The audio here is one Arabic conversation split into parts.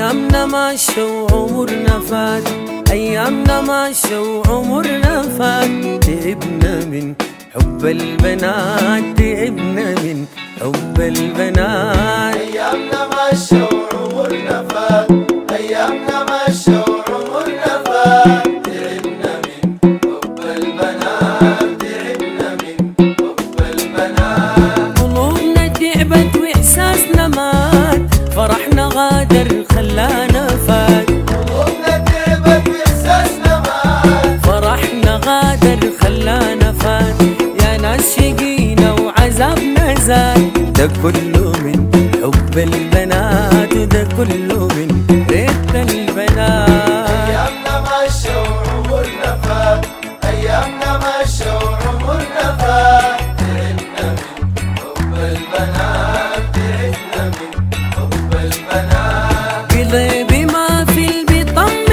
أيامنا ماشى وعمرنا فات، أيامنا ماشى وعمرنا فات. تعبنا من حب البنات، تعبنا من حب البنات. أيامنا ماشى وعمرنا فات، أيامنا ماشى وعمرنا فات. تعبنا من حب البنات، تعبنا من حب البنات. قلوبنا تعبت وإحساسنا مات، فرحنا غادر خلانا فات. قلوبنا تعبت وإحساسنا مات، فرحنا غادر خلانا فات. يا ناس شقينا وعذابنا زاد، ده كله من حب البنات، وده كله من ريت البنات. أيامنا ماشى وعمرنا فات، أيامنا ماشى وعمرنا فات. تعبنا من حب البنات، تعبنا من حب البنات. قلبي ما في البيت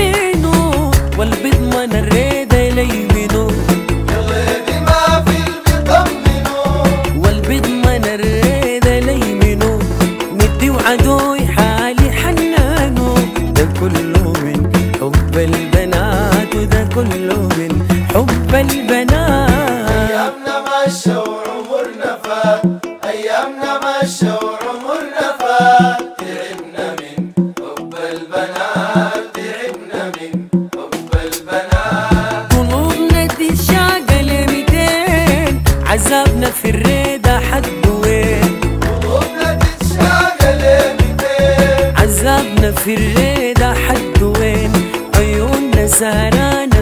طمنوا، والبضمن الريد ليمنوا. قلبي ما في البيت طمنوا، والبضمن الريد ليمنوا. ندي وعدوي حالي حنانوا، ده كله من حب البنات، وده كله من حب البنات. أيامنا ماشى وعمرنا فات، أيامنا ماشى وعمرنا فات. تعبنا من حب البنات، تعبنا من حب البنات. قلوبنا دي شاقة لميتين، عذابنا في الريدة حد وين. قلوبنا تتشاق لميتين، عذابنا في الريدة حد وين. عيوننا سهرانة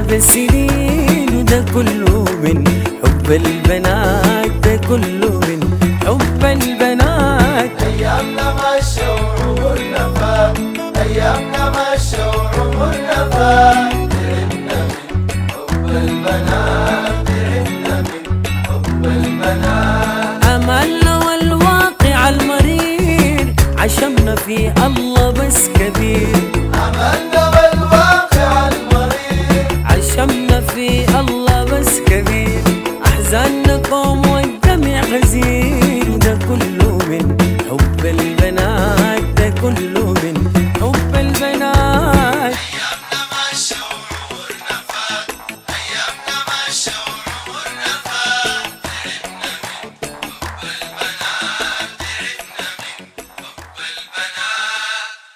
بسنين، وده كله من حب البنات، ده كله من حب البنات. أيامنا ماشى وعمرنا فات، أيامنا ماشى وعمرنا فات. تعبنا من حب البنات، تعبنا من حب البنات. أملنا والواقع المرير، عشمنا في الله بس كبير. عملنا والواقع المرير، عشمنا في الله بس كبير. أحزاننا قوم والدمع غزير.